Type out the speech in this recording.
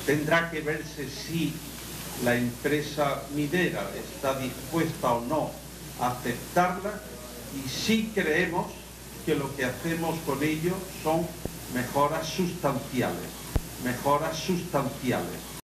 Tendrá que verse si la empresa minera está dispuesta o no a aceptarla, y sí creemos que lo que hacemos con ello son mejoras sustanciales.